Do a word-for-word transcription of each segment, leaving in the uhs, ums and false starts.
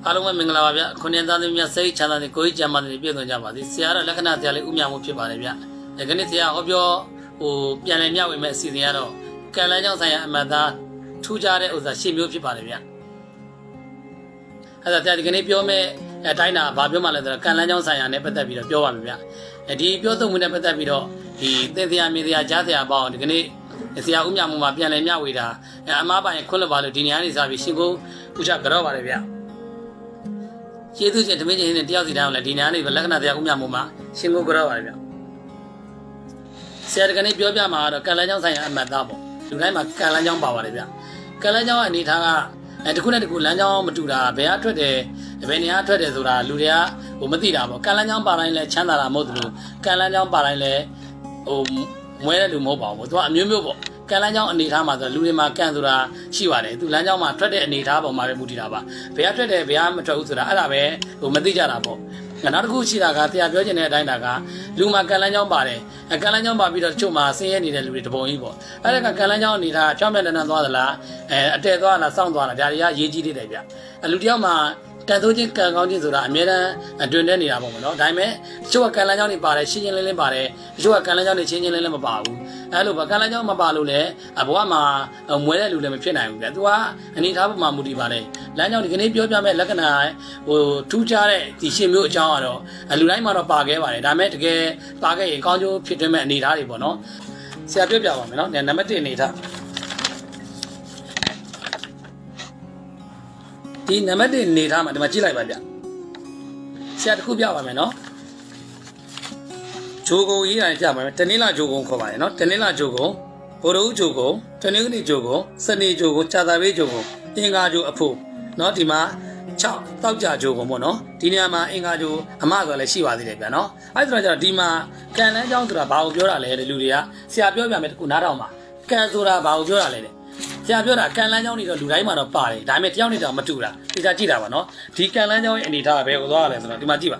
အားလုံးပဲမင်္ဂလာပါဗျခုနှစ်သားသမီးများစိတ်ချမ်းသာတဲ့ကိုကြီးကြမ်းမာတဲ့ပြည့်စုံကြပါစေဆရာတော်လက္ခဏာဆရာလေးဥမြမှုဖြစ်ပါတယ်ဗျဒီကနေ့ဆရာဟောပြောဟိုပြန်လည်မျှဝေမဲ့အစီအစဉ်ကတော့ကံလန်းကြောင်းဆိုင်ရာအမှတ်သားထူးခြားတဲ့ဥစ္စာရှင်းမျိုးဖြစ်ပါတယ်ဗျအဲ့ဒါဆရာဒီကနေ့ပြောမဲ့အတိုင်းတာဘာပြောမှလဲဆိုတော့ကံလန်းကြောင်းဆိုင်ရာနဲ့ပတ်သက်ပြီးတော့ပြောပါမယ်ဗျဒီပြောသုံးမှုနဲ့ပတ်သက်ပြီးတော့ဒီသင်ဆရာမေဆရာကြားဆရာပေါ့ဒီကနေ့ဆရာဥမြမှုမှာပြန်လည်မျှဝေတာအမားပိုင်ခွင့်လွှတ်ပါလို့ဒီနေရာနေစားပြီးရှင်ကိုဥချကြောပါတယ်ဗျကျေးဇူးရှင်တမင်းကြီးနဲ့တယောက်စီတိုင်းအောင်လဲဒီနေရာနေလက္ခဏာတရားဥမြမှုမှာရှင်ကိုကြောပါတယ်ဗျဆရာကနေ့ပြောပြမှာတော့ကံလန်းကြောင်းဆိုင်ရာအမှတ်သားပေါ့လူတိုင်းမှာကံလန်းကြောင်းပါပါတယ်ဗျကံလန်းကြောင်းအနေထားကအဲတခုနဲ့တခုလမ်းကြောင်းမတူတာဘယ်အထွက်တယ်ဘယ်နေရာထွက်တယ်ဆိုတာလူတွေကဟိုမသိတာပေါ့ကံလန်းကြောင်းပါတိုင်းလဲချမ်းသာတာမဟုတ်ဘူးကံလန်းကြောင်းပါတိုင်းလဲဟိုမွဲတဲ့လူမဟုတ်ပါဘူးသူကအမျိုးမျိုးပေါ့ကံလန်းကြောင်းအနေထားမှာဆိုလူတွေမှာကံဆိုတာရှိပါတယ်သူလမ်းကြောင်းမှာထွက်တဲ့အနေထားပေါ်မှာပဲမူတည်တာပါဘယ်ကထွက်တယ်ဘယ်ကမထွက်ဘူးဆိုတာအဲ့ဒါပဲဟိုမသိကြတာပေါ့နောက်တစ်ခုရှိတာကတရားပြောချင်တဲ့အတိုင်းတာကလူမှာကံလန်းကြောင်းပါတယ်ကံလန်းကြောင်းပါပြီးတော့တချို့မှာဆင်းရဲနေတဲ့လူတွေတပုံကြီးပေါ့အဲ့ဒါကကံလန်းကြောင်းအနေထားဖြောင်းမဲ့တန်းတန်းသွားသလားအဲအတဲသွားလားစောင့်သွားလားဒါတွေကရေးကြီးနေတယ်ဗျလူတယောက်မှာကံသိုးချင်းကံကောင်းချင်းဆိုတာအများအားအတွင်တဲ့နေတာပေါ့နော်ဒါပေမဲ့တချို့ကကံလန်းကြောင်းတွေပါတယ်ရှင်းရှင်းလင်းလင်းပါတယ်တချို့ကကံလန်းကြောင်းတွေချင်းချင်းလင်းလင်းမပါဘူးအဲ့လိုပဲကံလန်းကြောင်းမပါလို့လေဘဝမှာမွဲတဲ့လူလည်းမဖြစ်နိုင်ဘူးဗျသူကအနေထားပေါ်မှာမူတည်ပါလေလမ်းကြောင်းဒီကနေ့ပြောပြမဲ့လက္ခဏာဟိုထူးခြားတဲ့ဒီရှင်မျိုးအကြောင်းကတော့လူတိုင်းမှာတော့ပါခဲ့ပါတယ်ဒါပေမဲ့တကယ်ပါခဲ့ရင်ကောင်းကျိုးဖြစ်တဲ့မဲ့အနေထားတွေပေါ့နော်ဆရာပြောပြပါမယ်နော်နံပါတ်တစ်အနေထားဒီနံပါတ်တစ်အနေထားမှာဒီမှာကြည့်လိုက်ပါဗျဆရာတခုပြပါမယ်နော်ဂျိုကုံရေးတိုင်းပြပါမယ်တနင်္လာဂျိုကုံခေါ်ပါတယ်နော်တနင်္လာဂျိုကုံဗုဒ္ဓဦးဂျိုကုံတနင်္ဂနွေဂျိုကုံစနေဂျိုကုံကြာသပတေးဂျိုကုံအင်္ဂါဂျိုအဖို့နော်ဒီမှာ၆တောက်ကြဂျိုကုံပေါ့နော်ဒီနေရာမှာအင်္ဂါဂျိုအမဆိုတာလည်းရှိပါသေးတယ်ဗျာနော်အဲ့ဒါဆိုတော့ဒီမှာကံလန်းကြောင်းဆိုတာဘာကိုပြောတာလဲလူတွေကဆရာပြောပြမယ်တခုနားထောင်ပါကံဆိုတာဘာကိုပြောတာလဲဆရာပြောတာကံလန်းကြောင်းနေတော့လူတိုင်းမှာတော့ပါတယ်ဒါပေမဲ့တယောက်နဲ့တောင်မတူတာဒီကကြည့်တာပါနော်ဒီကံလန်းကြောင်းရဲ့အနေထားကဘယ်ကိုသွားရလဲဆိုတော့ဒီမှာကြည့်ပါ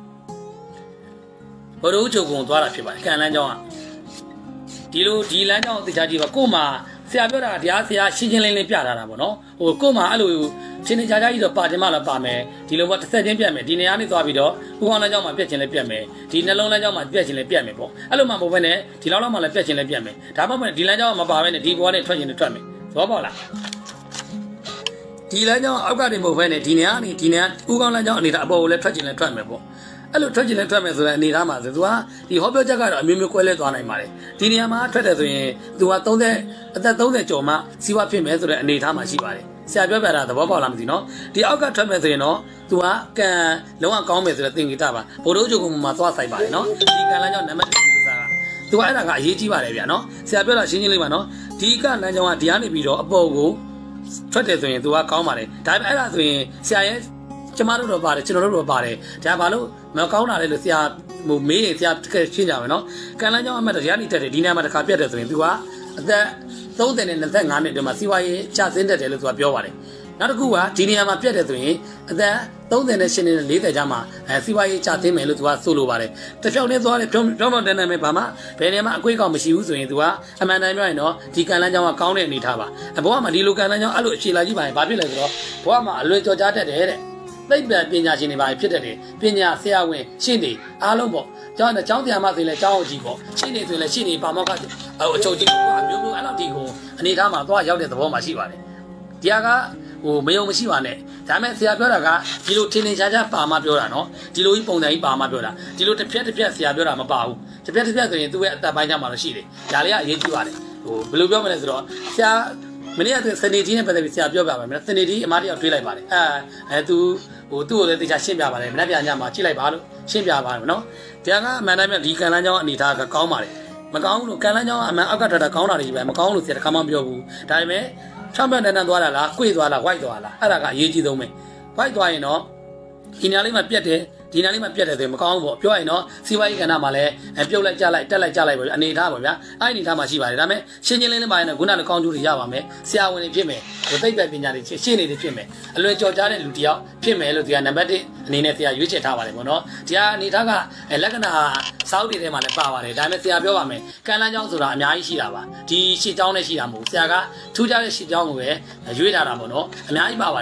ဘရိုးချုပ်ကုံသွားတာဖြစ်ပါတယ်ကံလန်းကြောင်းကဒီလိုဒီလမ်းကြောင်းသိချာကြည့်ပါကို့မှာဆရာပြောတာတရားဆရာရှင်းရှင်းလင်းလင်းပြထားတာပေါ့နော်ဟိုကို့မှာအဲ့လိုရှင်းနေကြကြကြီးတော့ပါတင်မှလည်းပါမယ်ဒီလိုပေါ့တစ်ဆက်ချင်းပြတ်မယ်ဒီနေရာနေသွားပြီးတော့ဥကောင်းလမ်းကြောင်းမှာပြတ်ချင်းလည်းပြတ်မယ်ဒီနှလုံးလမ်းကြောင်းမှာပြတ်ချင်းလည်းပြတ်မယ်ပေါ့အဲ့လိုမှမဟုတ်ဘဲနဲ့ဒီလောက်လောက်မှလည်းပြတ်ချင်းလည်းပြတ်မယ်ဒါမှမဟုတ်ဒီလမ်းကြောင်းကမပါဘဲနဲ့ဒီဘဝနဲ့ထွက်ချင်းလည်းထွက်မယ်သဘောပေါက်လားဒီလမ်းကြောင်းအောက်ကနေမဟုတ်ဘဲနဲ့ဒီနေရာနေဒီနေရာဥကောင်းလမ်းကြောင်းအနေနဲ့အပေါ်ကိုလည်းထွက်ချင်းလည်းထွက်မယ်ပေါ့အဲ့လိုထွက်ချင်လည်းထွက်မယ်ဆိုတဲ့အနေထားမှာဆိုသူကဒီဟောပြောချက်ကတော့အမျိုးမျိုးကွဲလဲသွားနိုင်ပါတယ်ဒီနေရာမှာထွက်တယ်ဆိုရင်သူကသုံးဆယ်အသက်သုံးဆယ်ကျော်မှစီးပွားဖြစ်မယ်ဆိုတဲ့အနေထားမှာရှိပါတယ်ဆရာပြောပြတာသဘောပေါက်လားမသိနော်ဒီအောက်ကထွက်မယ်ဆိုရင်တော့သူကကံလုံးဝကောင်းမယ်ဆိုတဲ့သင်္ကေတပါဘိုးတို့ချုပ်ကမှာသွားဆိုင်ပါတယ်နော်ဒီကံလမ်းကြောင်းနံပါတ်တစ်ဆိုတာကသူကအဲ့ဒါကအရေးကြီးပါတယ်ဗျာနော်ဆရာပြောတာရှင်းရှင်းလေးပါနော်ဒီကလမ်းကြောင်းကဒီကနေပြီးတော့အပေါ်ကိုထွက်တယ်ဆိုရင်သူကကောင်းပါတယ်ဒါပေမဲ့အဲ့ဒါဆိုရင်ဆရာရဲ့ကျမတို့တော့ပါတယ်ကျွန်တော်တို့တော့ပါတယ်ဒါဘာလို့မကောင်းတာလဲလို့ဆရာဟိုမေးရင်ဆရာရှင်းကြမယ်နော်ကံလန်းကြောင်းအမှတ်တရားနေတက်တယ်ဒီနေရာမှာတစ်ခါပြတ်တယ်ဆိုရင်သူကအသက်သုံးဆယ်နဲ့နှစ်ငါးနှစ်တည်းမှာစီးပွားရေးကျဆင်းတက်တယ်လို့သူကပြောပါတယ်နောက်တစ်ခုကဒီနေရာမှာပြတ်တယ်ဆိုရင်အသက်သုံးဆယ်နဲ့ရှစ်နှစ်နဲ့လေးဆယ်ကြားမှာအဲစီးပွားရေးကျဆင်းမယ်လို့သူကဆိုလိုပါတယ်တစ်ပြောက်နဲ့သွားတယ်ပြောပြောင်းတန်းတန်းပဲဘာမှဘယ်နေရာမှာအကွေးကောင်မရှိဘူးဆိုရင်သူကအမှန်တမ်းပြောရင်တော့ဒီကံလန်းကြောင်းကကောင်းတဲ့အနေထားပါဘဝမှာဒီလိုကံလန်းကြောင်းအဲ့လိုအခြေလာကြည့်ပါရင်ဘာဖြစ်လဲဆိုတော့ဘဝမှာအလွယ်ကြော်ကြားတတ်တယ်တဲ့သိပ္ပံပညာရှင်တွေပါဖြစ်တဲ့ပညာဆရာဝန်ရှင်းနေအားလုံးပေါ့ကျောင်းကျောင်းတရားမှဆိုရင်လည်းကျောင်းအကြီးပေါ့ရှင်းနေဆိုရင်လည်းရှင်းနေပါမောက္ခအချုပ်ကြီးကအမျိုးမျိုးအဲ့လောက်ဒီကိုအနေထားမှာသွားရောက်တဲ့သဘောမှာရှိပါတယ်ဒီဟာကဟိုမယုံမရှိပါနဲ့ဒါပေမဲ့ဆရာပြောတာကဒီလိုထင်ထင်ရှားရှားပါမှပြောတာနော်ဒီလိုကြီးပုံစံကြီးပါမှပြောတာဒီလိုတစ်ဖြက်တစ်ဖြက်ဆရာပြောတာမပါဘူးတစ်ဖြက်တစ်ဖြက်ဆိုရင်သူ့ရဲ့အသက်ပိုင်းခြားမှာတော့ရှိတယ်ဒါလေးကအရေးကြီးပါတယ်ဟိုဘယ်လိုပြောမလဲဆိုတော့ဆရာမနေ့ကစနေတီးနဲ့ပတ်သက်ပြီးဆရာပြောပြပါမယ်စနေတီးအမားတယောက်တွေးလိုက်ပါတယ်အဲအဲသူဟိုသူ့ကိုလည်းတေချာရှင်းပြပါတယ်မနေ့ပြန်ညမှာကြည့်လိုက်ပါလို့ရှင်းပြပါတယ်နော်တရားကအမှန်တိုင်းပဲဒီကံလန်းကြောင်းအနေထားကကောင်းပါတယ်မကောင်းဘူးလို့ကံလန်းကြောင်းအမှန်အောက်ကထတာကောင်းတာတွေပဲမကောင်းလို့ဆရာတခါမှမပြောဘူးဒါပေမဲ့ချောင်းပြတ်တန်းတန်းသွားတာလားကွေ့သွားလားဝိုက်သွားလားအဲ့ဒါကအရေးကြီးဆုံးပဲဝိုက်သွားရင်တော့ဒီနေရာလေးမှာပြတ်တယ်ဒီနေရာလေးမှာပြတ်တယ်ဆိုရင်မကောင်းဘူးပေါ့ပြောရင်တော့စီးပွားရေးကဏ္ဍမှာလည်းပြုတ်လိုက်ကြလိုက်တက်လိုက်ကြလိုက်ပေါ့အနေထားပေါ့ဗျာအဲ့ဒီအနေထားမှာရှိပါတယ်ဒါပေမဲ့ရှင်းရှင်းလင်းလင်းပါရင်တော့ခုနကကောင်းကျိုးတွေရပါမယ်ဆရာဝန်တွေဖြစ်မယ်ဟိုသိပ္ပံပညာတွေရှင်းနေတွေဖြစ်မယ်အလွယ်ကြော်ကြားတဲ့လူတစ်ယောက်ဖြစ်မယ်လို့ဒီကနံပါတ်တစ်အနေနဲ့ဆရာရွေးချယ်ထားပါတယ်ပေါ့နော်ဒီကအနေထားကလက္ခဏာစောက်တွေထဲမှာလည်းပါပါတယ်ဒါပေမဲ့ဆရာပြောပါမယ်ကံလန်းကြောင်းဆိုတာအများကြီးရှိတာပါဒီရှစ်ကြောင်းနဲ့ရှိတာမဟုတ်ဆရာကထူးခြားတဲ့ရှစ်ကြောင်းကိုပဲရွေးထားတာပေါ့နော်အများကြီးပါပါတယ်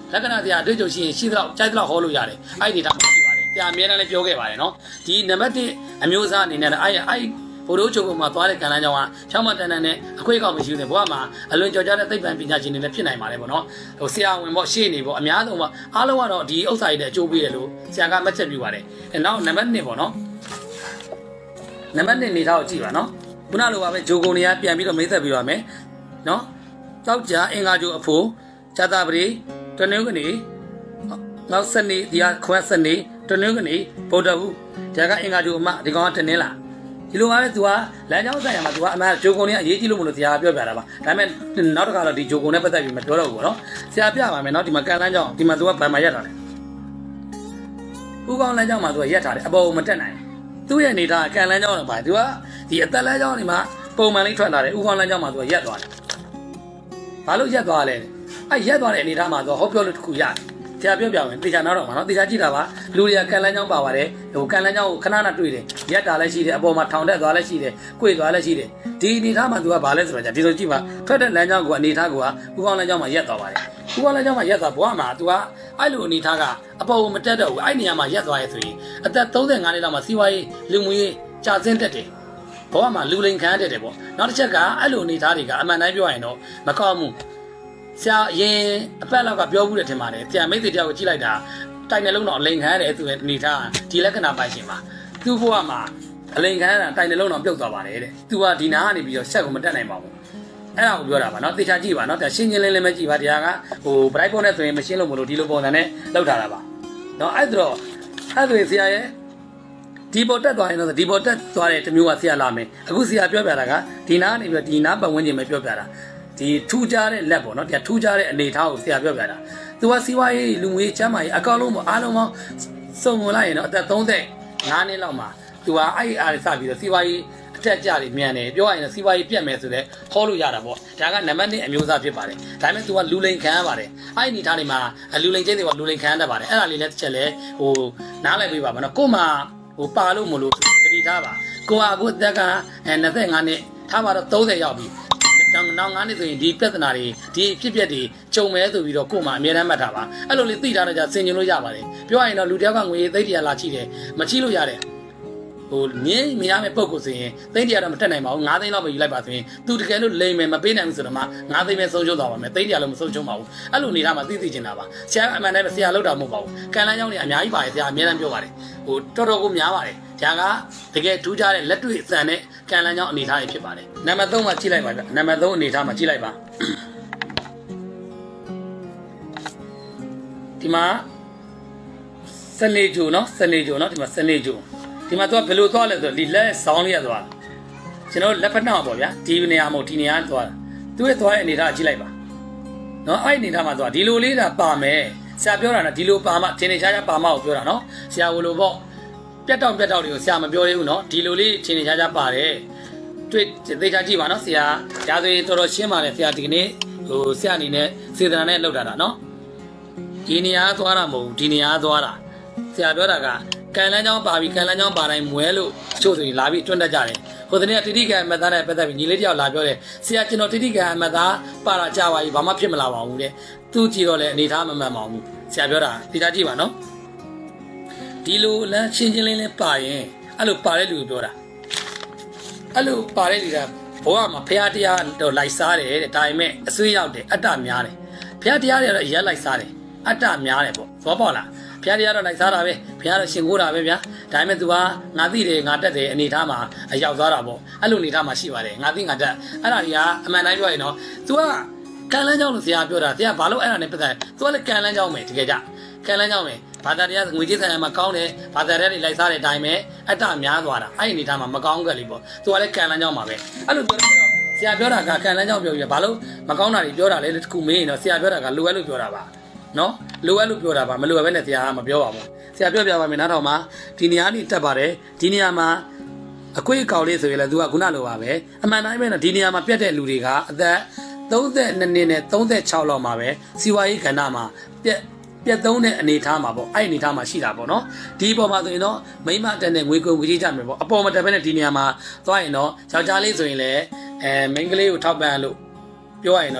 လက္ခဏာဆရာတွေ့ကြုံရှိရင်ရှိသလောက်ကြိုက်သလောက်ဟောလို့ရတယ်အဲ့ဒီထားမှာရှိပါတယ်ဆရာအများနဲ့လည်းပြောခဲ့ပါတယ်နော်ဒီနံပါတ်တစ်အမျိုးအစားအနေနဲ့အဲ့အဲ့ဘိုးတို့ချုပ်ပေါ်မှာသွားတဲ့ကံလမ်းကြောင်းကချောင်းမတန်တန်နဲ့အခွင့်အကောက်မရှိဘူးတဲ့ဘဝမှာအလွန်ကြော်ကြားတဲ့သိပ္ပံပညာရှင်တွေလည်းဖြစ်နိုင်ပါတယ်ပေါ့နော်ဟိုဆရာဝင်ပေါ့ရှေ့နေပေါ့အများဆုံးပေါ့အားလုံးကတော့ဒီဥစ္စာတွေတဲ့အကျိုးပေးတယ်လို့ဆရာကမှတ်ချက်ပြုပါတယ်အဲနောက်နံပါတ်နှစ်ပေါ့နော်နံပါတ်နှစ်နေထားကိုကြည့်ပါနော်ခုနလိုပါပဲဂျိုကုံတွေကပြန်ပြီးတော့မိတ်ဆက်ပြီးပါမယ်နော်တောက်ကြအင်္ဂါဂျိုအဖိုးဇာတာပရိတနင်္ဂနွေနောက်စနေဒီကခွဲစနေတနင်္ဂနွေဗုဒ္ဓဘူးဒါကအင်္ဂါဂျိုအမဒီကောင်ကတနင်္လာဒီလိုပါပဲ तू ကလမ်းကြောင်းဆိုင်ရာမှာ तू ကအမှန်ဂျိုကုံတွေကအရေးကြီးလို့မလို့ဆရာပြောပြတာပါဒါပေမဲ့နောက်တစ်ခါတော့ဒီဂျိုကုံနဲ့ပတ်သက်ပြီးမပြောတော့ဘူးပေါ့နော်ဆရာပြပါမယ်နော်ဒီမှာကန်လမ်းကြောင်းဒီမှာ तू ကဗန်မာရက်ထားတယ်ဥကောင်းလမ်းကြောင်းမှာ तू ကရက်ထားတယ်အပေါ်မတက်နိုင်သူ့ရဲ့အနေထားကန်လမ်းကြောင်းတော့ပါ तू ကဒီအသက်လမ်းကြောင်းဒီမှာပုံမှန်လေးထွက်လာတယ်ဥကောင်းလမ်းကြောင်းမှာ तू ကရက်သွားတယ်ဘာလို့ရက်သွားလဲအဲ့ရက်သွားတဲ့အနေထားမှာ तू ဟောပြောလို့တခုရတယ်ဆရာပြောပြမယ်တေချာနားတော့မှာနော်တေချာကြည့်တာပါလူတွေကကန်လန်းချောင်းပါပါတယ်ဟိုကန်လန်းချောင်းကိုခဏခဏတွေ့တယ်ရက်တာလည်းရှိတယ်အပေါ်မှာထောင်တက်သွားလည်းရှိတယ်၊ကိုယ်သွားလည်းရှိတယ်ဒီအနေထားမှာ तू ကဘာလဲဆိုတော့ဒီလိုကြည့်ပါထွက်တဲ့လမ်းကြောင်းကိုအနေထားကဥကောင်းလမ်းကြောင်းမှာရက်သွားပါတယ်ဥကောင်းလမ်းကြောင်းမှာရက်သွားဘဝမှာ तू ကအဲ့လိုအနေထားကအပေါ်ကိုမတက်တော့ဘူးအဲ့နေရာမှာရက်သွားရဲဆိုရင်အသက်သုံးဆယ်ငါးနှစ်လောက်မှာစီးပွားရေးလူမှုရေးကြာဆင်းတက်တယ်ဘဝမှာလူလိန်ခံရတဲ့ပေါ့နောက်တစ်ချက်ကအဲ့လိုအနေထားတွေကအမှန်တိုင်းပြောရရင်တော့မကောင်းဘူးဆရာရင်အပတ်လောက်ကပြောဘူးတယ်ထင်ပါတယ်ဆရာမိတ်ဆွေတယောက်ကိုကြည့်လိုက်တာတိုင်နှလုံးတော့အလိန်ခံရတယ်သူရဲ့အနေထားဒီလက္ခဏာပိုင်ရှင်ပါသူ့ဘဝမှာအလိန်ခံရတာတိုင်နှလုံးတော့ပြုတ်သွားပါတယ်တဲ့သူကဒီနာကနေပြီးတော့ဆက်ကိုမတက်နိုင်ပါဘူးအဲ့ဒါကိုပြောတာပါနော်တေချာကြည့်ပါနော်ဒါရှင်းချင်းလင်းလင်းပဲကြည့်ပါတရားကဟို bright point နဲ့ဆိုရင်မရှင်းလို့မလို့ဒီလိုပုံစံနဲ့လောက်ထားတာပါနော်အဲ့တော့အဲ့ဆိုရင်ဆရာရဲ့ဒီပေါ်တက်သွားရင်တော့ဒီပေါ်တက်သွားတဲ့တမျိုးကဆရာလာမယ်အခုဆရာပြောပြတာကဒီနာကနေပြီးတော့ဒီနာပတ်ဝန်းကျင်ပဲပြောပြတာဒီထူးခြားတဲ့လက်ပေါ့နော်ဒီထူးခြားတဲ့အနေထားကိုဆရာပြောပြတာသူကစီးပွားရေးလူငွေချမ်းသာရေးအကောင့်လုံးပေါ့အားလုံးပေါင်းစုံဝင်လိုက်ရင်တော့အသက်သုံးဆယ်ငါးနှစ်လောက်မှာသူကအဲ့အားစပြီးတော့စီးပွားရေးအထက်ကျတွေမြန်တယ်ပြောရရင်တော့စီးပွားရေးပြတ်မယ်ဆိုတော့ဟောလို့ရတာပေါ့ဒါကနံပါတ်နှစ်အမျိုးအစားဖြစ်ပါတယ်ဒါပေမဲ့သူကလူလိန်ခံရပါတယ်အဲ့ဒီအနေထားတွေမှာလူလိန်ချင်းတွေကလူလိန်ခံရတတ်ပါတယ်အဲ့ဒါလေးလည်းတစ်ချက်လဲဟိုနားလည်ပေးပါမနော်ကို့မှာဟိုပါလို့မလို့တတိထားပါကိုကအခုအသက်ကအဲ၂၅နှစ်ထားပါတော့သုံးဆယ်ရောက်ပြီနောက်ငါးနှစ်ဆိုရင်ဒီပြဿနာတွေဒီဖြစ်ပျက်တွေကြုံမဲဆိုပြီးတော့ကို့မှာအမြဲတမ်းမှတ်ထားပါအဲ့လိုလေးသိထားတော့じゃဆင်ကျင်လို့ရပါတယ်ပြောရရင်တော့လူတယောက်ကငွေသိတရာလာချိတယ်မချိလို့ရတယ်ဟိုငင်းမရမယ့်ပုံကိုဆိုရင်သိတရာတော့မတက်နိုင်ပါဘူးငါးသိန်းလောက်ပဲယူလိုက်ပါဆိုရင်သူတကယ်လို့လိမ်မယ်မပေးနိုင်ဘူးဆိုတော့မှငါးသိန်းပဲဆုံးရှုံးသွားပါမယ်သိတရာလုံးမဆုံးရှုံးပါဘူးအဲ့လိုနေတာမှသိသိချင်တာပါဆရာအမှန်တည်းပဲဆရာလောက်တာမဟုတ်ပါဘူးကန်လန်းကြောင်းတွေအများကြီးပါတယ်ဆရာအများတမ်းပြောပါတယ်ဟိုတော်တော်ကိုများပါတယ်ဒါကတကယ်ထူးခြားတဲ့လက်တွေ့အစံနဲ့ကန်လန်းကြောင်းအနေထားတွေဖြစ်ပါတယ်နံပါတ်သုံးမှာကြည့်လိုက်ပါဗျနံပါတ်သုံးအနေထားမှာကြည့်လိုက်ပါဒီမှာစနေဂျိုနော်စနေဂျိုနော်ဒီမှာစနေဂျိုဒီမှာတော့ဘယ်လိုသွားလဲဆိုတော့ဒီလက်ဆောင်းလေးရသွားကျွန်တော်လက်ဖက်နှောက်ပေါ့ဗျာဒီနေရာမဟုတ်ဒီနေရာသွားတာသူ့ရဲ့သွားတဲ့အနေထားကြည့်လိုက်ပါနော်အဲ့ဒီအနေထားမှာသွားဒီလိုလေးတာပါမယ်ဆရာပြောတာနော်ဒီလိုပါမှထင်နေရှားရှားပါမှကိုပြောတာနော်ဆရာဝလိုပေါ့ပြတ်တောက်ပြတ်တောက်တွေကိုဆရာမပြောသေးဘူးနော်ဒီလိုလေးထင်နေရှားရှားပါတယ်တွေ့သေချာကြည့်ပါနော်ဆရာဒါဆိုရင်တော်တော်ရှင်းပါတယ်ဆရာဒီကနေ့ဟိုဆရာအနေနဲ့စေတနာနဲ့လောက်တာတာနော်ဒီနေရာသွားတာမဟုတ်ဘူးဒီနေရာသွားတာဆရာပြောတာကကန်လန်းချောင်းပါပြီးကန်လန်းချောင်းပါတိုင်းမွဲလို့ချို့ဆိုရင်လာပြီးတွန်းတတ်ကြတယ်ဟိုတနေ့ကတိတိကအမတ်သားနဲ့ပတ်သက်ပြီးညီလေးတယောက်လာပြောတယ်ဆရာကျွန်တော်တိတိကအမတ်သားပါတာကြပါပြီဘာမှဖြစ်မလာပါဘူးတဲ့သူကြည့်တော့လေအနေထားမမှန်ပါဘူးဆရာပြောတာတိတာကြည့်ပါနော်ဒီလိုလမ်းရှင်းချင်းလင်းလင်းပါရင်အဲ့လိုပါတဲ့လူပြောတာအဲ့လိုပါတဲ့လူကဘဝမှာဖရာတရားတော့လိုက်စားတယ်တဲ့ဒါပေမဲ့အဆွေးရောက်တယ်အတ္တများတယ်ဖရာတရားတွေတော့ရက်လိုက်စားတယ်အတ္တများတယ်ပေါ့သဘောပေါက်လားဖရာတရားတော့လိုက်စားတာပဲဖရာတော့ရှင်ကိုးတာပဲဗျာဒါပေမဲ့ तू ကငါသိတယ်ငါတက်တယ်အနေထားမှာအရောက်သွားတာပေါ့အဲ့လိုအနေထားမှာရှိပါတယ်ငါသိငါတက်အဲ့ဒါတွေကအမှန်တိုင်းပြောရင်တော့ तू ကကန်လန်းကြောင်းလို့ဆရာပြောတာဆရာဘာလို့အဲ့ဒါနဲ့ပတ်သက် तू ကလည်းကန်လန်းကြောင်းပဲတကယ်ကြကန်လန်းကြောင်းပဲဘာသာတရားငွေကြေးဆိုင်ရာမှာကောင်းတယ်ဘာသာတရားတွေလိုက်စားတဲ့အတိုင်းပဲအတ္တများသွားတာအဲ့ဒီအနေထားမှာမကောင်းကြလေပေါ့ तू ကလည်းကန်လန်းကြောင်းမှာပဲအဲ့လိုပြောတော့ဆရာပြောတာကကန်လန်းကြောင်းပြောပြီးဘာလို့မကောင်းတာတွေပြောတာလဲတခုမေးရင်တော့ဆရာပြောတာကလိုအပ်လို့ပြောတာပါနော်လိုအပ်လို့ပြောတာပါမလိုအပ်ဘဲနဲ့ဆရာကမပြောပါဘူးဆရာပြောပြပါမယ်နားထောင်မှာဒီနေရာနေတက်ပါတယ်ဒီနေရာမှာအကွေးအကောင်လေးဆိုရင်လည်းသူကခုနလိုပါပဲအမှန်တိုင်းပဲနော်ဒီနေရာမှာပြတ်တဲ့လူတွေကအသက်သုံးဆယ်နှစ်နှစ်နဲ့သုံးဆယ်ခြောက်လောက်မှာပဲစီဝါရေးကဏ္ဍမှာပြက်ပြက်သုံးတဲ့အနေထားမှာပေါ့အဲ့အနေထားမှာရှိတာပေါ့နော်ဒီအပေါ်မှာဆိုရင်တော့မိမတက်တဲ့ငွေကုန်ငွေကြီးကြမယ်ပေါ့အပေါ်မှာတက်ပဲနဲ့ဒီနေရာမှာသွားရင်တော့ယောက်ျားလေးဆိုရင်လည်းအဲမိန်းကလေးကိုထောက်ပံ့လို့ပြောရရင်တော့ဗျာ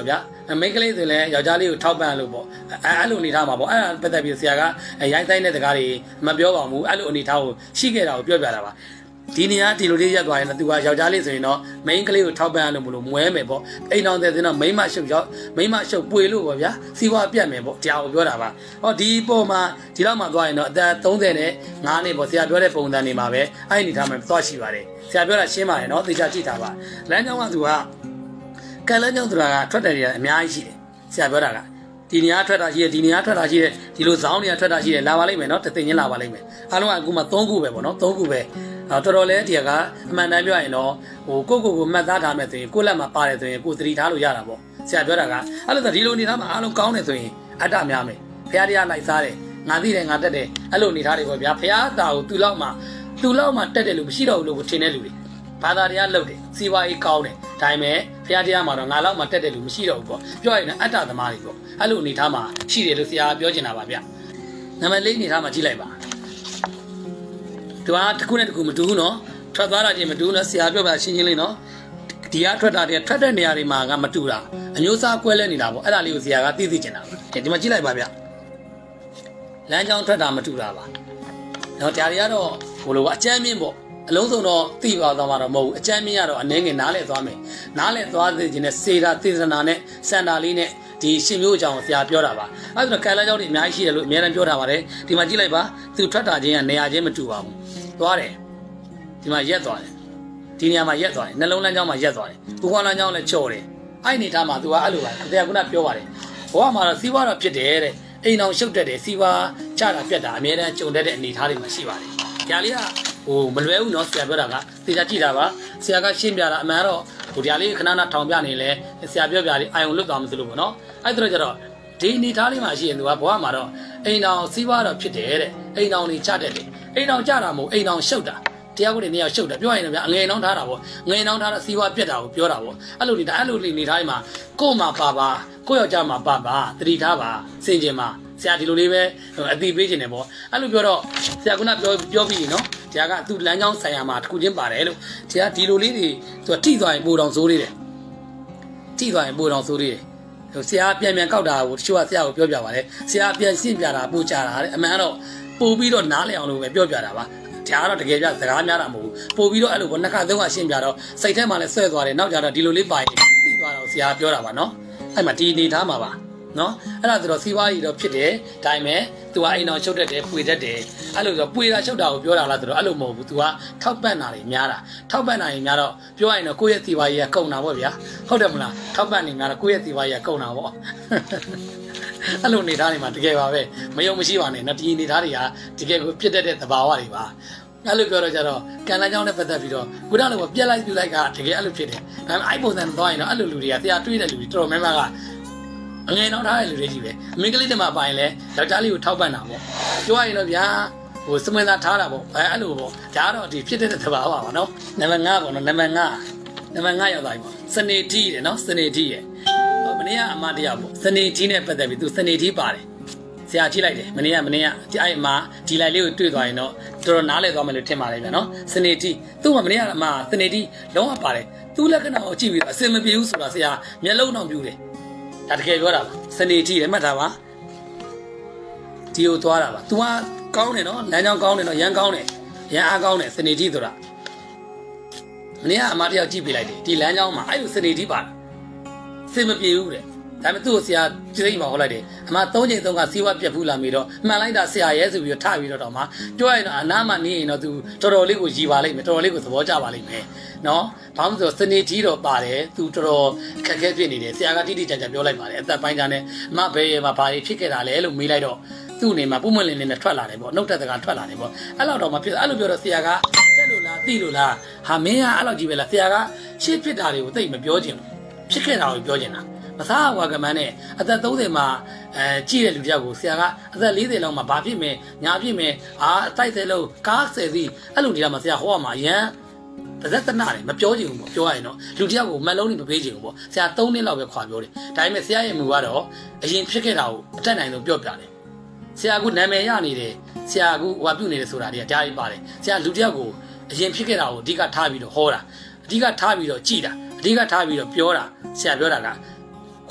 မိန်းကလေးဆိုလည်းယောက်ျားလေးကိုထောက်ပံ့လို့ပေါ့အဲ့လိုအနေထားမှာပေါ့အဲ့ဒါပတ်သက်ပြီးဆရာကရိုင်းဆိုင်တဲ့တကားတွေမပြောပါဘူးအဲ့လိုအနေထားကိုရှိခဲ့တာကိုပြောပြတာပါဒီနေရာဒီလိုလေးရက်သွားရင်သူကယောက်ျားလေးဆိုရင်တော့မိန်းကလေးကိုထောက်ပံ့လို့မလို့မွဲမယ်ပေါ့အိမ်တော်တဲ့ဆိုတော့မိန်းမရှုပ်ရောက်မိန်းမရှုပ်ပွေလို့ပေါ့ဗျာစီးပွားပြတ်မယ်ပေါ့တရားကိုပြောတာပါဟောဒီပေါ်မှာဒီလောက်မှသွားရင်တော့အသက်သုံးဆယ်နဲ့ငါးနှစ်ပေါ့ဆရာပြောတဲ့ပုံစံတွေမှာပဲအဲ့ဒီအနေထားမှာသွားရှိပါတယ်ဆရာပြောတာရှင်းပါတယ်နော်သေချာကြည့်တာပါလမ်းကြောင်းကသူကကဲလမ်းကြောင်းဆိုတာကထွက်တယ်တွေအများကြီးရှိတယ်ဆရာပြောတာကဒီနေရာထွက်တာရှိတယ်ဒီနေရာထွက်တာရှိတယ်ဒီလိုဇောင်းနေရာထွက်တာရှိတယ်လာပါလိမ့်မယ်နော်တသိင်းချင်းလာပါလိမ့်မယ်အားလုံးကအခုမှသုံးခုပဲပေါ့နော်သုံးခုပဲတော်တော်လေးတရားကအမှန်တမ်းပြောရင်တော့ဟိုကိုကိုကိုမှတ်သားထားမယ်ဆိုရင်ကိုလက်မှာပါတယ်ဆိုရင်ကိုသတိထားလို့ရတာပေါ့ဆရာပြောတာကအဲ့လိုဆိုဒီလိုအနေထားမှာအားလုံးကောင်းတယ်ဆိုရင်အတ္တများမယ်ဖះတရားလိုက်စားတယ်ငါသိတယ်ငါတက်တယ်အဲ့လိုအနေထားတွေပေါ့ဗျာဖះတာကိုသူ့လောက်မှသူ့လောက်မှတက်တယ်လို့မရှိတော့ဘူးလို့ထင်တဲ့လူတွေဘာသာတရားလုပ်တယ်စီဝါရေးကောင်းတယ်ဒါပေမဲ့ဖះတရားမှာတော့ငါလောက်မှတက်တယ်လို့မရှိတော့ဘူးပေါ့ပြောရရင်အတ္တသမားတွေပေါ့အဲ့လိုအနေထားမှာရှိတယ်လို့ဆရာပြောချင်တာပါဗျနံပါတ်လေးအနေထားမှာကြည့်လိုက်ပါသူကတစ်ခုနဲ့တစ်ခုမတူဘူးနော်ထွက်သွားတာချင်းမတူဘူးနော်ဆရာပြောပါရှင်းရှင်းလေးနော်ဒီကထွက်တာတွေထွက်တဲ့နေရာတွေမှာကမတူတာအမျိုးသားကွဲလဲနေတာပေါ့အဲ့ဒါလေးကိုဆရာကသိသိချင်တာပါဒီမှာကြည့်လိုက်ပါဗျလမ်းကြောင်းထွက်တာမတူတာပါနော်ဒါတွေကတော့ဘို့လို့အကျမ်းမြင့်ပေါ့အလုံးစုံတော့သိပါသွားမှာတော့မဟုတ်ဘူးအကျမ်းမြင့်ကတော့အနေငယ်နားလဲသွားမယ်နားလဲသွားသိခြင်းနဲ့စေတာသေသနာနဲ့စန္ဒာလေးနဲ့ဒီရှင်မျိုးအကြောင်းဆရာပြောတာပါအဲ့ဒါကံလမ်းကြောင်းတွေအများကြီးရှိတယ်လို့အများအားပြောထားပါတယ်ဒီမှာကြည့်လိုက်ပါသူထွက်တာချင်းကနေရာချင်းမတူပါဘူးသွားတယ်ဒီမှာရက်သွားတယ်ဒီနေရာမှာရက်သွားတယ်နှလုံးလမ်းကြောင်းမှာရက်သွားတယ်ဘူခွန်လမ်းကြောင်းလည်းချော်တယ်အဲ့ဒီနေသားမှာသူကအဲ့လိုပါတရားကုနာပြောပါတယ်ဘဝမှာတော့စီးပွားတော့ဖြစ်တယ်တဲ့အိမ်အောင်ရှုပ်တတ်တယ်စီးပွားချတာပြတ်တာအများအားကြုံတတ်တဲ့အနေထားတွေမှာရှိပါတယ်ဒါလေးကဟိုမလွယ်ဘူးနော်ဆရာပြောတာကသေချာကြည့်တာပါဆရာကရှင်းပြတာအမှန်တော့ဟိုဒါလေးခဏခဏထောင်ပြနေလဲဆရာပြောပြလေးအာယုံလွတ်သွားမှစလို့ပေါ့နော်အဲ့ဒါတော့ကျတော့ဒီအနေထားလေးမှာရှိရင်သူကဘဝမှာတော့အိမ်အောင်စီးပွားတော့ဖြစ်တယ်တဲ့အိမ်အောင်နေချတတ်တယ်အိမ်အောင်ကြတာမဟုတ်အိမ်အောင်ရှုပ်တာတရားကိုနေရာရှုပ်တာပြောရင်လည်းဗျအငယ်နှောင်းထားတာပေါ့ငယ်နှောင်းထားတာစီးပွားပြတ်တာကိုပြောတာပေါ့အဲ့လိုနေတာအဲ့လိုနေထားမှာကို့မှာပါပါကို့ယောက်ျားမှာပါပါတတိထားပါစင်ကျင်မှာဆရာဒီလိုလေးပဲအတိပေးခြင်းတယ်ပေါ့အဲ့လိုပြောတော့ဆရာကပြောပြောပြီးနော်တရားကသူ့လမ်းကြောင်းဆိုင်ရာမှာတစ်ခုချင်းပါတယ်လို့တရားဒီလိုလေးတွေသူကထိသွားရင်ပိုတော်ဆိုးလေးတယ်ထိသွားရင်ပိုတော်ဆိုးလေးတယ်ဆရာပြန်ပြန်ကောက်တာကိုတချို့ကဆရာကိုပြောပြပါတယ်ဆရာပြန်ရှင်းပြတာပို့ကြတာတဲ့အမှန်တော့ပို့ပြီးတော့နားလည်အောင်လို့ပဲပြောပြတာပါဒါကတော့တကယ်ပြစကားများတာမဟုတ်ဘူးပို့ပြီးတော့အဲ့လိုပေါ့နှစ်ခါသုံးခါရှင်းပြတော့စိတ်ထဲမှာလည်းဆွဲသွားတယ်နောက်ကြတော့ဒီလိုလေးပိုင်သိသွားတော့ဆရာပြောတာပါနော်အဲ့မှာဒီနေထားမှာပါနော်အဲ့ဒါဆိုတော့စီးပွားရေးတော့ဖြစ်တယ်ဒါပေမဲ့ तू ကအိမ်တော်ချုပ်တတ်တယ်ပွေတတ်တယ်အဲ့လိုဆိုပွေတာချုပ်တာကိုပြောတာလားဆိုတော့အဲ့လိုမဟုတ်ဘူး तू ကထောက်ပံ့တာတွေများတာထောက်ပံ့တာတွေများတော့ပြောရရင်တော့ကိုယ့်ရဲ့စီးပွားရေးကကုန်တာပေါ့ဗျာဟုတ်တယ်မလားထောက်ပံ့နေများတော့ကိုယ့်ရဲ့စီးပွားရေးကကုန်တာပေါ့အဲ့လိုနေသားတွေမှာတကယ်ပါပဲမယုံမရှိပါနဲ့နော်ဒီနေသားတွေကတကယ်ကိုပြစ်တတ်တဲ့သဘာဝတွေပါအဲ့လိုပြောတော့ကြတော့ကံလမ်းကြောင်းနဲ့ပတ်သက်ပြီးတော့ခုနကလိုပြက်လိုက်ပြလိုက်ကတကယ်အဲ့လိုဖြစ်တယ်ဒါပေမဲ့အဲ့ပုံစံသွားရင်တော့အဲ့လိုလူတွေကတရားတွေးတဲ့လူတွေတော်တော်များများကအငယ်နောက်ထားတဲ့လူတွေကြီးပဲအမင်းကလေးတမပိုင်လဲယောက်ျားလေးကိုထောက်ပံ့တာပေါ့ပြောရရင်တော့ဗျာဟိုစမင်းသားထားတာပေါ့အဲအဲ့လိုပေါ့ဒါတော့ဒီဖြစ်တဲ့သဘာဝပါနော်နံပါတ်ငါးပေါ့နော်နံပါတ်ငါးနံပါတ်ငါးရောက်သွားပြီပေါ့စနေတီးတယ်နော်စနေတီးရဲ့ဟိုမနေ့ကအမတရားပေါ့စနေတီးနဲ့ပတ်သက်ပြီးသူစနေတီးပါတယ်ဆရာကြည့်လိုက်တယ်မနေ့ကမနေ့ကဒီအဲ့မှာဒီလိုက်လေးကိုတွေ့သွားရင်တော့တော်တော်နားလဲသွားမယ်လို့ထင်ပါတယ်ဗျာနော်စနေတီးသူ့မှာမနေ့ကအမစနေတီးလုံးဝပါတယ်သူ့လက္ခဏာကိုကြည့်ပြီးတော့အစင်မပြေဘူးဆိုတာဆရာမျက်လုံးတော့ပြူတယ်ဒါတကယ်ပြောတာပါစနေတီးလည်းမှတ်ထားပါဒီကိုသွားတာပါ तू ကကောင်းတယ်နော်လမ်းကြောင်းကောင်းတယ်နော်ရန်ကောင်းတယ်ရန်အားကောင်းတယ်စနေတီးဆိုတာမနေ့ကအမတယောက်ကြည့်ပြလိုက်တယ်ဒီလမ်းကြောင်းမှာအဲ့လိုစနေတီးပါစင်မပြေဘူးတဲ့ဒါပေမဲ့သူ့ကိုဆရာကြည့်မှဟောလိုက်တယ်အမသုံးချိန်သုံးကစီးပွားပြတ်ဘူးလာပြီးတော့မှန်လိုက်တာဆရာရဲဆိုပြီးတော့ထပြီးတော့တော့မှပြောရရင်တော့အနားမှာနေရင်တော့ तू တော်တော်လေးကိုရည်ပါလိမ့်မယ်တော်တော်လေးကိုသဘောကျပါလိမ့်မယ်နော်ဘာမှမဆိုစနေတီးတော့ပါတယ် तू တော်တော်ခက်ခဲဖြစ်နေတယ်ဆရာကတိတိကျကျပြောလိုက်ပါတယ်အသက်ပိုင်းခြားနဲ့အမဘယ်ရဲ့မှာဘာတွေဖြစ်ခဲ့တာလဲလို့မေးလိုက်တော့သူ့အနေမှာပုံမှန်လင်းနဲ့ထွက်လာတယ်ပေါ့နှုတ်တက်တကထွက်လာတယ်ပေါ့အဲ့လောက်တော့မှဖြစ်အဲ့လိုပြောတော့ဆရာကတက်လို့လားသိလို့လားဟာမင်းကအဲ့လောက်ကြီးပဲလားဆရာကရှေ့ဖြစ်တာတွေကိုသိမပြောချင်ဘူးဖြစ်ခဲ့တာကိုပြောချင်တာမသားဝါကမန်းနဲ့အသက်သုံးဆယ်မှာအဲကြည့်တဲ့လူတယောက်ကိုဆရာကအသက်လေးဆယ်လောက်မှာဘာဖြစ်မယ်ညာဖြစ်မယ်အာအတိုက်ဆယ်လုံးကားဆယ်စီးအဲ့လိုနေတာမှာဆရာဟောရမှာရန်ပါဇက်တနာတယ်မပြောချင်ဘူးပေါ့ပြောရရင်တော့လူတယောက်ကိုမက်လုံးနေမပေးချင်ဘူးပေါ့ဆရာသုံးနှစ်လောက်ပဲခွာပြောတယ်ဒါပေမဲ့ဆရာရဲ့မူကတော့အရင်ဖြစ်ခဲ့တာကိုအတက်နိုင်ဆုံးပြောပြတယ်ဆရာကနာမည်ရနေတယ်ဆရာကဟိုပြုနေတယ်ဆိုတာတွေကကြားရပါတယ်ဆရာလူတယောက်ကိုအရင်ဖြစ်ခဲ့တာကိုအဓိကထားပြီးတော့ဟောတာအဓိကထားပြီးတော့ကြည်တာအဓိကထားပြီးတော့ပြောတာဆရာပြောတာကခွ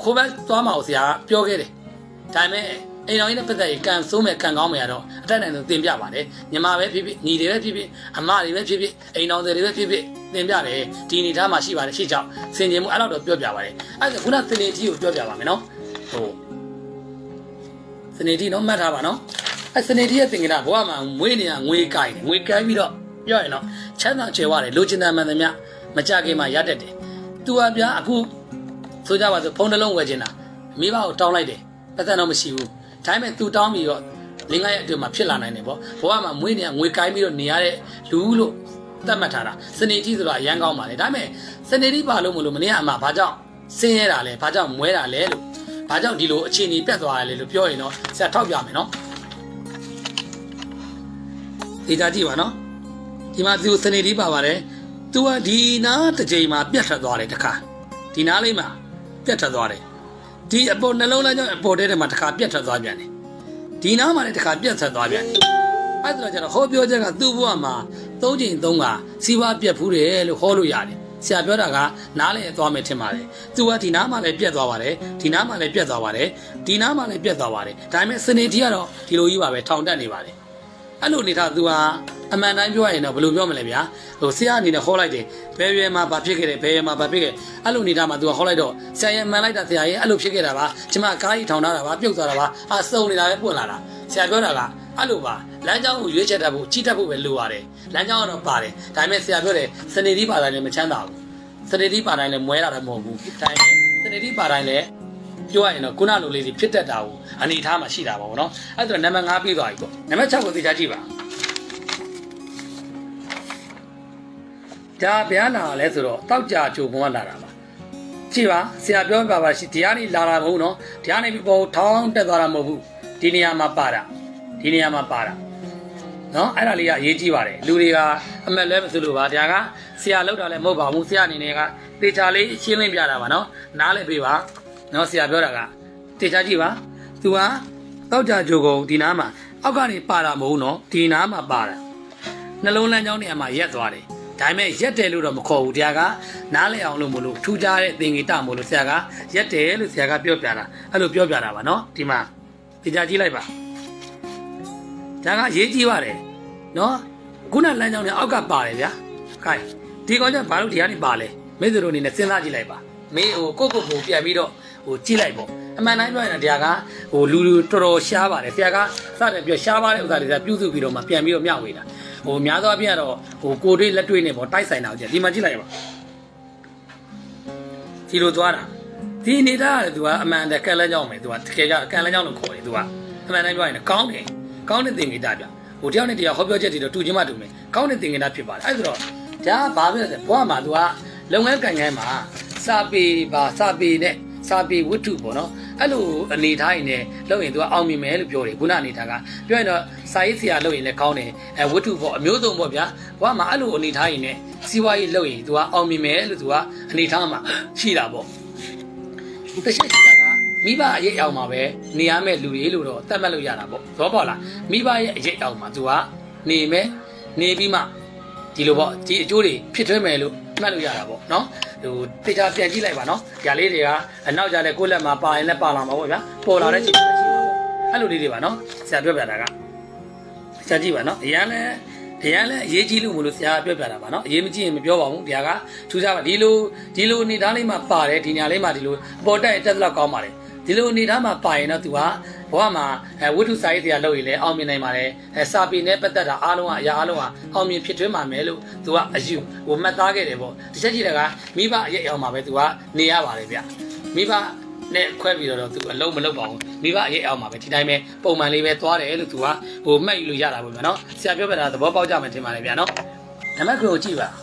ခိုးပဲသွားမအောင်ဆရာပြောခဲ့တယ်ဒါပေမဲ့အိမ်တော်ကြီးနဲ့ပတ်သက်ရင်ကန်ဆိုးမဲ့ကန်ကောင်းမဲ့ရတော့အတက်နိုင်ဆုံးတင်ပြပါတယ်ညီမပဲဖြစ်ဖြစ်ညီတွေပဲဖြစ်ဖြစ်အမတွေပဲဖြစ်ဖြစ်အိမ်တော်တွေပဲဖြစ်ဖြစ်တင်ပြတယ်ဒီအနေထားမှာရှိပါတယ်ရှိကြောင်းစင်ကြင်မှုအဲ့လောက်တော့ပြောပြပါတယ်အဲ့ဒါခုနစနေတီကိုပြောပြပါမယ်နော်ဟိုစနေတီနော်မှတ်ထားပါနော်အဲ့စနေတီရဲ့သင်္ကေတဘဝမှာငွေနေရငွေကိုင်းတယ်ငွေကိုင်းပြီးတော့ပြောရင်တော့ချမ်းသာချေဝတယ်လိုချင်တဲ့မှန်သမျှမကြခင်မှာရတတ်တယ်သူကဗျာအခုဆိုကြပါစို့ဖုန်းတစ်လုံးဝယ်ချင်တာမိဘကိုတောင်းလိုက်တယ်ပတ်သက်တော့မရှိဘူးဒါပေမဲ့သူတောင်းပြီးတော့လင်းကားရဲ့အတွင်းမှာဖြစ်လာနိုင်တယ်ပေါ့ဘဝမှာမွေးနေငွေကိုင်းပြီးတော့နေရတဲ့လူလို့သတ်မှတ်ထားတာစနေတိဆိုတော့အရန်ကောင်းပါလေဒါပေမဲ့စနေတိပါလို့မလို့မနေ့ကအမှဘာကြောင့်ဆင်းရဲတာလဲဘာကြောင့်မွဲတာလဲလို့ဘာကြောင့်ဒီလိုအခြေအနေပြတ်သွားရလဲလို့ပြောရင်တော့ဆရာထောက်ပြမယ်နော်ဒီကြကြည့်ပါနော်ဒီမှာသူစနေတိပါပါတယ်သူကဒီနားတစ်ချိန်မှာပြတ်ထွက်သွားတယ်တခါဒီနားလေးမှာပြတ်ထွက်သွားတယ်ဒီအပေါ်နှလုံးသားကြောင့်အပေါ်ထဲမှာတခါပြတ်ထွက်သွားပြန်တယ်ဒီနားမှာလည်းတခါပြတ်ထွက်သွားပြန်တယ်အဲ့ဒါကျတော့ဟောပြောချက်ကသူ့ဘဝမှာသုံးချိန်သုံးကစီးပွားပြတ်ဖူးတယ်လို့ဟောလို့ရတယ်ဆရာပြောတာကနားလည်းသွားမယ်ထင်ပါတယ်သူကဒီနားမှာလည်းပြတ်သွားပါတယ်ဒီနားမှာလည်းပြတ်သွားပါတယ်ဒီနားမှာလည်းပြတ်သွားပါတယ်ဒါပေမဲ့စနေတီကတော့ဒီလိုကြီးပါပဲထောင်တက်နေပါတယ်အဲ့လိုနေတာသူကအမှန်တိုင်းပြောရရင်တော့ဘယ်လိုပြောမလဲဗျာဟိုဆရာအနေနဲ့ဟောလိုက်တယ်ဘယ်ရွယ်မှာဘာဖြစ်ခဲ့တယ်ဘယ်ရွယ်မှာဘာဖြစ်ခဲ့အဲ့လိုနေတာမှာသူကဟောလိုက်တော့ဆရာရဲ့မှန်လိုက်တာဆရာရဲ့အဲ့လိုဖြစ်ခဲ့တာပါကျမကားကြီးထောင်ထားတာပါပြုတ်သွားတာပါအာစုံနေတာပဲပွင့်လာတာဆရာပြောတာကအဲ့လိုပါလမ်းကြောင်းကိုရွေးချက်တတ်ဖို့ကြီးတတ်ဖို့ပဲလိုပါတယ်လမ်းကြောင်းကတော့ပါတယ်ဒါပေမဲ့ဆရာပြောတယ်စနေတိပါတိုင်းလည်းမချမ်းသာဘူးစနေတိပါတိုင်းလည်းမွဲတာတော့မဟုတ်ဘူးဒါပေမဲ့စနေတိပါတိုင်းလည်းပြောရရင်တော့ခုနလိုလေးတွေဖြစ်တတ်တာကိုအနေထားမှာရှိတာပါဘောနော်အဲ့ဒါနံပါတ်၅ပြီးသွားပြီပေါ့နံပါတ်၆ကိုသိချကြည့်ပါဒါဗျာလာလဲဆိုတော့တောက်ကြကြိုဘုံကလာတာပါကြည့်ပါဆရာပြောပါပါရှိဒီကနေလာတာမဟုတ်နော်ဒီကနေပြီးပေါ်ထောင်းတက်သွားတာမဟုတ်ဘူးဒီနေရာမှာပါတာဒီနေရာမှာပါတာနော်အဲ့ဒါလေးကအရေးကြီးပါတယ်လူတွေကအမက်လဲမဆိုလို့ပါဒါကဆရာလောက်တာလည်းမဟုတ်ပါဘူးဆရာအနေနဲ့ကတေချာလေးရှင်းလင်းပြတာပါနော်နားလည်းပြေးပါနော်ဆရာပြောတာကတေချာကြည့်ပါသူကတောက်ကြကြိုကုန်ဒီနားမှာအောက်ကနေပါတာမဟုတ်နော်ဒီနားမှာပါတာနှလုံးလမ်းကြောင်းနေရာမှာရက်သွားတယ်ဒါပေမဲ့ရက်တယ်လို့တော့မခေါ်ဘူးတရားကနားလဲအောင်လို့မလို့ထူးခြားတဲ့သင်္ကေတမို့လို့ဆရာကရက်တယ်လို့ဆရာကပြောပြတာအဲ့လိုပြောပြတာပါနော်ဒီမှာဒီကြကြည့်လိုက်ပါဒါကရေးကြည့်ပါတယ်နော်ခုနလမ်းကြောင်းနဲ့အောက်ကပါတယ်ဗျာခိုင်ဒီကောင်ကျဘာလို့ဒီကနေပါလဲမိသူတို့အနေနဲ့စဉ်းစားကြည့်လိုက်ပါမင်းဟိုကိုကိုကိုပြန်ပြီးတော့ဟိုကြည့်လိုက်ပေါ့အမှန်တိုင်းပြောရင်တရားကဟိုလူလူတော်တော်ရှားပါတယ်ဆရာကစတယ်ပြောရှားပါတဲ့ဥစ္စာတွေကပြုစုပြီးတော့မှပြန်ပြီးတော့မျှဝေတာဟိုများသောအားဖြင့်ကတော့ဟိုကိုတွေးလက်တွေးနဲ့ပေါ့တိုက်ဆိုင်တာကြည့်ဒီမှာကြည့်လိုက်ပါဒီလိုသွားတာဒီနေတာကသူကအမှန်တကယ်လမ်းကြောင်းမယ်သူကတကယ်ကြကန်လမ်းကြောင်းလို့ခေါ်တယ်သူကအမှန်တိုင်းပြောရင်ကောင်းတယ်ကောင်းတဲ့သင်္ကေတပြဟိုတယောက်နဲ့တယောက်ဟောပြောချက်တွေတော့တူချင်းမှတူမယ်ကောင်းတဲ့သင်္ကေတဖြစ်ပါတယ်အဲ့ဒါတော့ဒါကဘာဖြစ်လဲဘဝမှာသူကလုပ်ငန်းကိုင်ငန်းမှာစာပေပါစာပေနဲ့စာပေဝတ္ထုပေါ့နော်အဲ့လိုအနေထားရင်လည်းလုပ်ရင်သူကအောင်မြင်မယ်လို့ပြောတယ်ခုနအနေထားကပြောရင်တော့စာရေးဆရာလုပ်ရင်လည်းကောင်းတယ်အဲဝတ္ထုပေါ့အမျိုးစုံပေါ့ဗျာဘဝမှာအဲ့လိုအနေထားရင်လည်းစီးပွားရေးလုပ်ရင်သူကအောင်မြင်မယ်လို့သူကအနေထားမှာရှိတာပေါ့တစ်ချက်ရှိတာကမိဘအရေးအောင်မှာပဲနေရမယ့်လူတွေလို့တော့သတ်မှတ်လို့ရတာပေါ့သဘောပေါက်လားမိဘရဲ့အရေးအောင်မှာသူကနေမဲ့နေပြီးမှဒီလိုပေါ့ဒီအကျိုးတွေဖြစ်ထွန်းမယ်လို့မှတ်လို့ရတာပေါ့နော်ဟိုတေချာပြန်ကြည့်လိုက်ပါနော်ຢာလေးတွေကအနောက်ကြတဲ့ကိုယ့်လက်မှာပါရင်လည်းပါလာမှာပေါ့ဗျာပေါ်လာတဲ့ချိန်မှာရှိမှာပေါ့အဲ့လိုလေးတွေပါနော်ဆရာပြောပြတာကဆရာကြည့်ပါနော်အရန်လည်းအရန်လည်းအရေးကြီးလို့မလို့ဆရာပြောပြတာပါနော်အရေးမကြီးရင်မပြောပါဘူးတရားကထူးခြားပါဒီလိုဒီလိုနေသားလေးမှာပါတယ်ဒီညာလေးမှာဒီလိုအပေါ်တက်တက်တော့ကောင်းပါတယ်ဒီလိုအနေထားမှာပါရင်တော့သူကဘဝမှာအဲဝိတုစာရေးတရားလုပ်ရင်လည်းအောင်မြင်နိုင်ပါတယ်အဲစာပေနဲ့ပတ်သက်တာအားလုံးကအရာအားလုံးကအောင်မြင်ဖြစ်ထွန်းမှာမယ်လို့သူကအယူဟိုမှတ်သားခဲ့တယ်ပေါ့တစ်ချက်ကြည့်တာကမိဘအရေးအောင်မှာပဲသူကနေရပါတယ်ဗျမိဘနဲ့ခွဲပြီးတော့သူအလုံးမလုပ်ပါဘူးမိဘအရေးအောင်မှာပဲဒီတိုင်းပဲပုံမှန်လေးပဲသွားတယ်လို့သူကဟိုမှတ်ယူလို့ရတာပေါ့ဗျာနော်ဆရာပြောပြတာသဘောပေါက်ကြမယ်ထင်ပါတယ်ဗျာနော်နံပါတ်ကိုကြည့်ပါ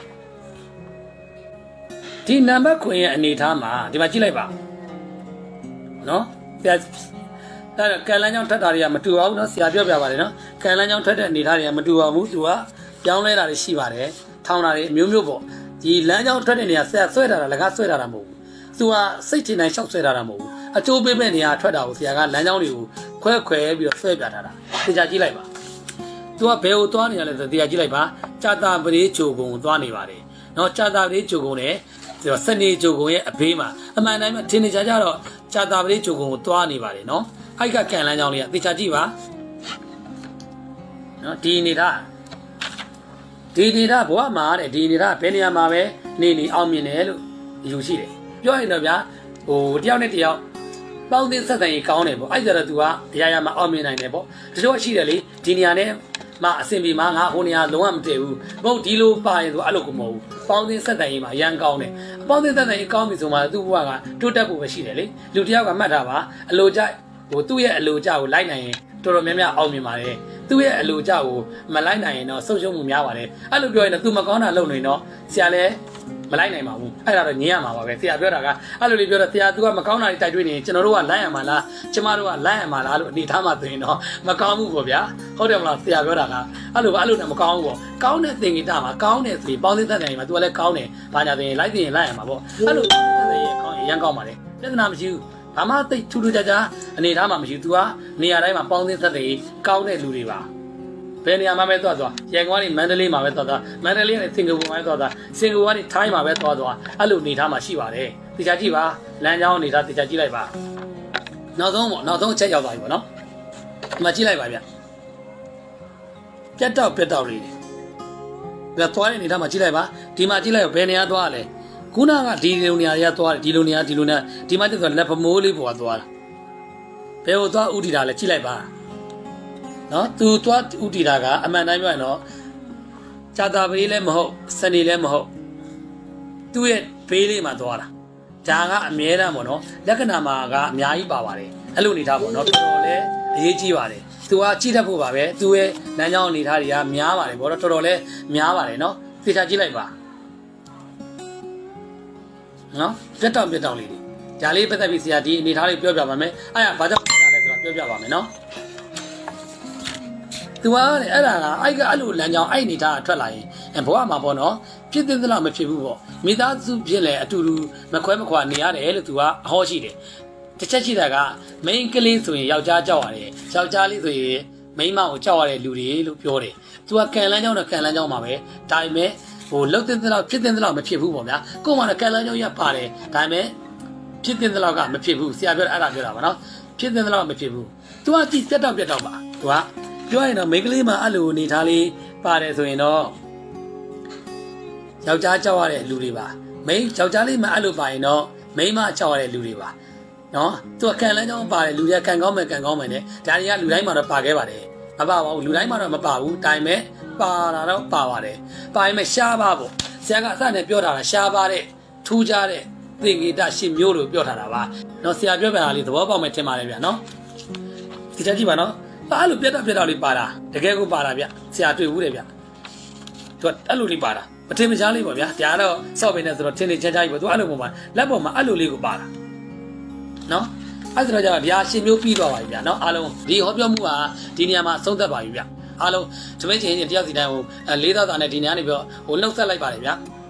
ဒီနံပါတ်ခွင်ရဲ့အနေထားမှာဒီမှာကြည့်လိုက်ပါနော်ဆရာအဲ့ဒါကန်လန်းချောင်းထက်တာတွေကမတူပါဘူးနော်ဆရာပြောပြပါတယ်နော်ကန်လန်းချောင်းထက်တဲ့အနေထားတွေကမတူပါဘူးသူကပြောင်းလဲတာတွေရှိပါတယ်ထောင်းတာတွေအမျိုးမျိုးပေါ့ဒီလမ်းချောင်းထက်တဲ့နေရာဆရာဆွဲတာလားလက်ကားဆွဲတာတာမဟုတ်ဘူးသူကစိတ်ချနိုင်လျှောက်ဆွဲတာတာမဟုတ်ဘူးအကျိုးပေးမဲ့နေရာထွက်တာကိုဆရာကလမ်းချောင်းတွေကိုခွဲခွဲပြီးတော့ဆွဲပြထားတာသိကြကြည့်လိုက်ပါသူကဘယ်ကိုသွားနေရလဲဆိုသိကြကြည့်လိုက်ပါကြာတာပရိချိုကုံသွားနေပါတယ်နော်ကြာတာပရိချိုကုံနဲ့ဒီတော့စနေဂျိုကုံရဲ့အဘေးမှာအမှန်တိုင်းမှာထင်နေကြကြတော့ဂျာတာပတိဂျိုကုံကိုတွားနေပါတယ်နော်အဲ့ကကန်လန်းကြောင်းလေးကသေချာကြည့်ပါနော်ဒီနေတာဒီနေတာဘဝမှာတဲ့ဒီနေတာဘယ်နေရာမှာပဲနေနေအောင်မြင်တယ်လို့ယူရှိတယ်ပြောရင်တော့ဗျာဟိုတယောက်နဲ့တယောက်ပေါင်းသင်းဆက်ဆံရေးကောင်းတယ်ပေါ့အဲ့ဒါတော့ तू ကအရာရာမှာအောင်မြင်နိုင်တယ်ပေါ့တချို့ရှိတယ်လေဒီနေရာနဲ့မှအဆင်ပြေမှာငါဟိုနေရာလုံးဝမတည့်ဘူးမဟုတ်ဒီလိုပါရင် तू အဲ့လိုကိုမဟုတ်ဘူးပေါင်းသင်းဆက်ဆံရေးမှာအရန်ကောင်းတယ်အပေါင်းသင်းဆက်ဆံရေးကောင်းပြီဆိုမှသူ့ဘဝကတိုးတက်ဖို့ပဲရှိတယ်လေလူတယောက်ကမှတ်ထားပါအလိုကြဟိုသူ့ရဲ့အလိုကြကိုလိုက်နိုင်ရင်တော်တော်များများအောင်မြင်ပါတယ်သူ့ရဲ့အလိုကြကိုမလိုက်နိုင်ရင်တော့ဆုံးရှုံးမှုများပါတယ်အဲ့လိုပြောရင်တော့ तू မကောင်းတာလုပ်နေတော့ဆရာလည်းမလိုက်နိုင်ပါဘူးအဲ့ဒါတော့ညင်းရမှာပါပဲဆရာပြောတာကအဲ့လိုလေးပြောတော့ဆရာ तू ကမကောင်းတာတွေတိုက်တွေ့နေရင်ကျွန်တော်တို့ကလိုက်ရမှာလားကျမတို့ကလိုက်ရမှာလားလို့အနေထားမှသိရင်တော့မကောင်းဘူးပေါ့ဗျာဟုတ်တယ်မလားဆရာပြောတာကအဲ့လိုအဲ့လိုတော့မကောင်းဘူးပေါ့ကောင်းတဲ့သင်္ကေတမှာကောင်းတဲ့ဆိုရင်ပေါင်းသင်းသက်တယ်မှာ तू ကလည်းကောင်းတယ်ဘာညာသိရင်လိုက်သိရင်လိုက်ရမှာပေါ့အဲ့လိုသက်ရင်ကောင်းရင်ရန်ကောင်းပါလေပြဿနာမရှိဘူးဘာမှသိထူးထူးခြားခြားအနေထားမှမရှိဘူး तू ကနေရာတိုင်းမှာပေါင်းသင်းသက်တယ်ကောင်းတဲ့လူတွေပါဘယ်နေရာမှာပဲသွားသွားရန်ကုန်ကနေမန္တလေးမှာပဲသွားသွားမန္တလေးကနေစင်ကာပူမှာပဲသွားသွားစင်ကာပူကနေထိုင်းမှာပဲသွားသွားအဲ့လိုနေထားမှာရှိပါတယ်တေချာကြည့်ပါလမ်းကြောင်းနေထားတေချာကြည့်လိုက်ပါနောက်ဆုံးပေါ့နောက်ဆုံးအချက်ရောက်သွားပြီပေါ့နော်ဒီမှာကြည့်လိုက်ပါဗျပြတ်တော့ပြတ်တော့လေးတွေဒါသွားတဲ့နေထားမှာကြည့်လိုက်ပါဒီမှာကြည့်လိုက်ဘယ်နေရာသွားလဲခုနကဒီလိုနေရာတွေကသွားတယ်ဒီလိုနေရာဒီလိုနေရာဒီမှာကျတော့လက်ဖမိုးလေးပေါ်သွားတာဘယ်ကိုသွားဥတီတာလဲကြည့်လိုက်ပါနော်သူသွားဥတီတာကအမှန်တိုင်းပြောရင်တော့ဂျာတာပတိလည်းမဟုတ်စနေလည်းမဟုတ်သူ့ရဲ့ဘေးလေးမှာသွားတာဒါကအမြဲတမ်းပေါ့နော်လက္ခဏာမှာကအများကြီးပါပါတယ်အဲ့လိုနေထားပေါ့နော်တော်တော်လေးအရေးကြီးပါတယ်သူကကြည့်တတ်ဖို့ပါပဲသူ့ရဲ့လမ်းကြောင်းအနေထားတွေကများပါတယ်ပေါ့နော်တော်တော်လေးများပါတယ်နော်သေချာကြည့်လိုက်ပါနော်ပြတ်တောင်ပြတ်တောင်လေးတွေဒါလေးပတ်သက်ပြီးဆရာဒီအနေထားလေးပြောပြပါမယ်အဲ့ဒါဘာကြောင့်ပြတာလဲဆိုတာပြောပြပါမယ်နော်သူကအဲ့ဒါကအဲ့ကအဲ့လိုလမ်းကြောင်းအဲ့နေတာထွက်လာရင်ဘဝမှာပေါ့နော်ဖြစ်တဲ့သလားမဖြစ်ဘူးပေါ့မိသားစုဖြစ်လဲအတူတူမခွဲမခွာနေရတယ်လို့သူကအဟောရှိတယ်တစ်ချက်ရှိတာကမိန်းကလေးဆိုရင်ယောက်ျားကြောက်ရတယ်ယောက်ျားလေးဆိုရင်မိန်းမကိုကြောက်ရတဲ့လူတွေလို့ပြောတယ်သူကကန်လန်းကြောင်းနဲ့ကန်လန်းကြောင်းမှာပဲဒါပေမဲ့ဟိုလှုပ်တဲ့သလားဖြစ်တဲ့သလားမဖြစ်ဘူးပေါ့ဗျာကို့မှာလည်းကန်လန်းကြောင်းရပါတယ်ဒါပေမဲ့ဖြစ်တဲ့သလားကမဖြစ်ဘူးဆရာပြောအဲ့ဒါပြောတာပါနော်ဖြစ်တဲ့သလားမဖြစ်ဘူးသူကကြည့်ပြတ်တော့ပြတ်တော့ပါသူကပြောရင်တော့မိန်းကလေးမှာအဲ့လိုအနေထားလေးပါတယ်ဆိုရင်တော့ယောက်ျားကြောက်ရတဲ့လူတွေပါမိန်းယောက်ျားလေးမှာအဲ့လိုပါရင်တော့မိန်းမကြောက်ရတဲ့လူတွေပါနော်သူကကန်လန်းကြောင်းပါတယ်လူတွေကကန်ကောင်းမယ်ကန်ကောင်းမယ်နဲ့ဒါတွေကလူတိုင်းမှာတော့ပါခဲ့ပါတယ်မပါပါဘူးလူတိုင်းမှာတော့မပါဘူးဒါပေမဲ့ပါတာတော့ပါပါတယ်ပါရင်မဲ့ရှားပါပေါ့ဆရာကအစနဲ့ပြောထားတာရှားပါတဲ့ထူးခြားတဲ့သင်္ကေတရှင်မျိုးလို့ပြောထားတာပါနော်ဆရာပြောပြတာလေးသဘောပေါက်မယ်ထင်ပါတယ်ဗျာနော်ဒီချက်ကြည့်ပါနော်အဲ့လိုပြတ်တော့ပြတ်တော့လေးပါတာတကယ်ကိုပါတာဗျဆရာတွေ့ဘူးတယ်ဗျသူကအဲ့လိုလေးပါတာမထင်မရှားလေးပေါ့ဗျာဒါကတော့စော့ပင်နဲ့ဆိုတော့ထင်နေချမ်းချားကြီးပေါ့သူအဲ့လိုပုံမှာလက်ပေါ်မှာအဲ့လိုလေးကိုပါတာနော်အဲ့ဒါကြောင့်ဗျာရှင်မျိုးပြီးသွားပါပြီဗျာနော်အားလုံးဒီဟောပြောမှုကဒီနေရာမှာသုံးသက်ပါပြီဗျာအားလုံးသမင်းချင်းချင်းတယောက်စီတိုင်းဟိုလေးသားသားနဲ့ဒီနေရာနေပြီးဟိုလှုပ်ဆက်လိုက်ပါတယ်ဗျာ